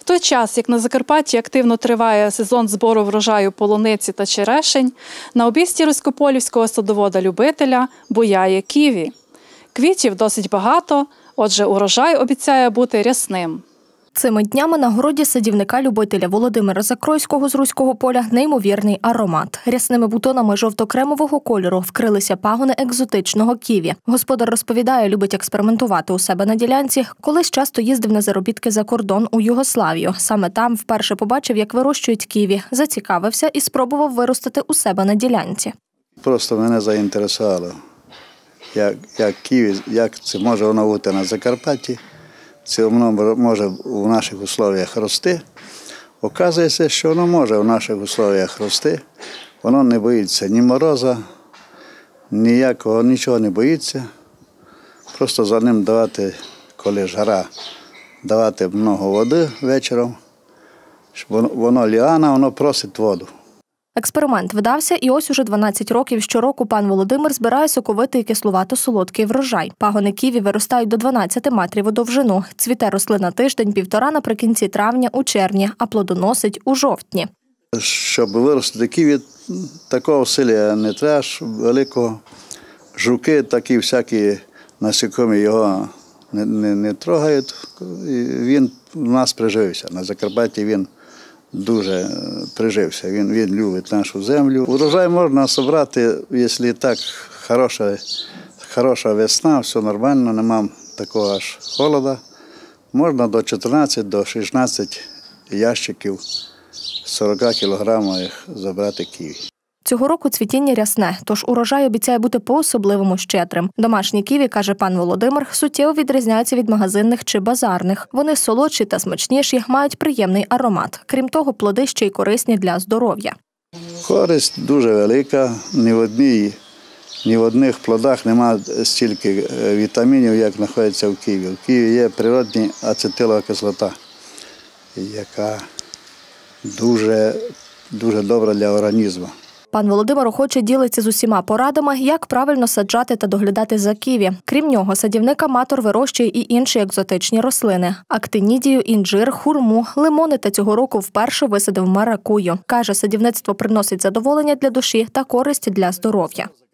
той час, як на Закарпатті активно триває сезон збору врожаю полуниці та черешень, на обійсті Руськополівського садовода-любителя буяє ківі. Квітів досить багато, отже, урожай обіцяє бути рясним. Цими днями на городі садівника-любителя Володимира Закройського з Руського поля неймовірний аромат. Рясними бутонами жовто-кремового кольору вкрилися пагони екзотичного ківі. Господар розповідає, любить експериментувати у себе на ділянці. Колись часто їздив на заробітки за кордон у Югославію. Саме там вперше побачив, як вирощують ківі. Зацікавився і спробував виростити у себе на ділянці. Просто мене заінтересувало, як ківі, як це може воно бути на Закарпатті. Це воно може у наших условіях рости. Оказується, що воно може у наших условіях рости. Воно не боїться ні мороза, нічого не боїться. Просто за ним давати, коли жара, давати багато води вечором. Воно ліана, воно просить воду. Експеримент вдався, і ось уже 12 років щороку пан Володимир збирає соковитий і кисловато-солодкий врожай. Пагони ківі виростають до 12 метрів у довжину. Цвіте рослина тиждень-півтора наприкінці травня, у червні, а плодоносить у жовтні. Щоб виростити ківі, такого усилля не треба, великого. Жуки, такі всякі насекомі його не трогають. Він у нас прижився. На Закарпатті він дуже прижився, він любить нашу землю. Урожай можна зібрати, якщо так хороша весна, все нормально, немає такого аж холоду. Можна до 14, до 16 ящиків 40 кілограмів забрати ківі. Цього року цвітіння рясне, тож урожай обіцяє бути по-особливому щедрим. Домашні ківі, каже пан Володимир, суттєво відрізняються від магазинних чи базарних. Вони солодші та смачніші, мають приємний аромат. Крім того, плоди ще й корисні для здоров'я. Користь дуже велика. Ні в одних плодах немає стільки вітамінів, як знаходиться в ківі. В ківі є природна ацетилова кислота, яка дуже добра для організму. Пан Володимир охоче ділиться з усіма порадами, як правильно саджати та доглядати за ківі. Крім нього, садівник-аматор вирощує і інші екзотичні рослини – актинідію, інжир, хурму, лимони та цього року вперше висадив маракую. Каже, садівництво приносить задоволення для душі та користь для здоров'я.